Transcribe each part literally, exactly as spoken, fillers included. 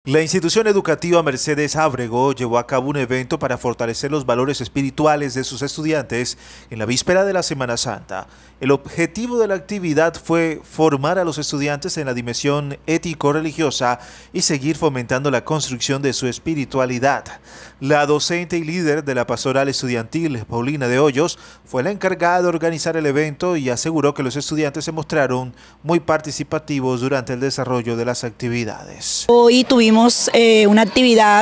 La institución educativa Mercedes Ábrego llevó a cabo un evento para fortalecer los valores espirituales de sus estudiantes en la víspera de la Semana Santa. El objetivo de la actividad fue formar a los estudiantes en la dimensión ético-religiosa y seguir fomentando la construcción de su espiritualidad. La docente y líder de la pastoral estudiantil, Paulina de Hoyos, fue la encargada de organizar el evento y aseguró que los estudiantes se mostraron muy participativos durante el desarrollo de las actividades. Hoy tuvimos eh, una actividad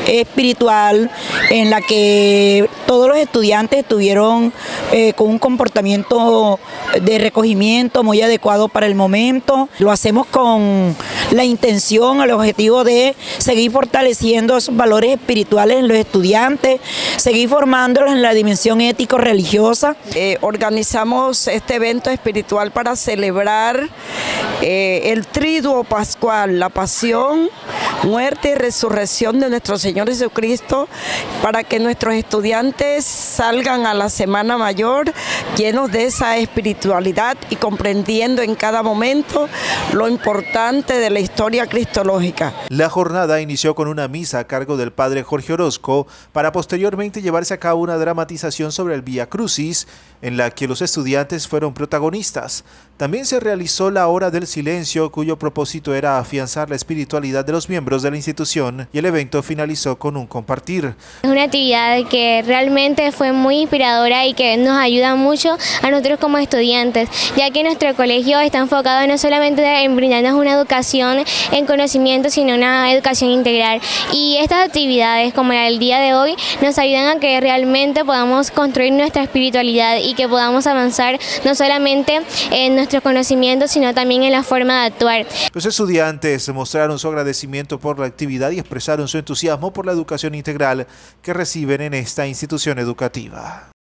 espiritual en la que todos los estudiantes estuvieron eh, con un comportamiento de recogimiento muy adecuado para el momento. Lo hacemos con la intención, el objetivo de seguir fortaleciendo esos valores espirituales en los estudiantes, seguir formándolos en la dimensión ético-religiosa. Eh, organizamos este evento espiritual para celebrar eh, el triduo pascual, la pasión, muerte y resurrección de nuestro Señor Jesucristo, para que nuestros estudiantes salgan a la Semana Mayor llenos de esa espiritualidad y comprendiendo en cada momento lo importante de la historia cristológica. La jornada inició con una misa a cargo del padre Jorge Orozco para posteriormente llevarse a cabo una dramatización sobre el Vía Crucis en la que los estudiantes fueron protagonistas. También se realizó la hora del silencio, cuyo propósito era afianzar la espiritualidad de los miembros de la institución, y el evento finalizó con un compartir. Es una actividad que realmente fue muy inspiradora y que nos ayuda mucho a nosotros como estudiantes, ya que nuestro colegio está enfocado no solamente en brindarnos una educación en conocimiento, sino una educación integral. Y estas actividades, como la del día de hoy, nos ayudan a que realmente podamos construir nuestra espiritualidad y que podamos avanzar no solamente en nuestros conocimientos, sino también en la forma de actuar. Los estudiantes mostraron su agradecimiento por la actividad y expresaron su entusiasmo por la educación integral que reciben en esta institución educativa.